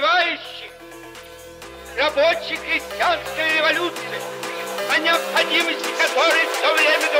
Товарищи, рабоче-крестьянская революция, о необходимости которой в то время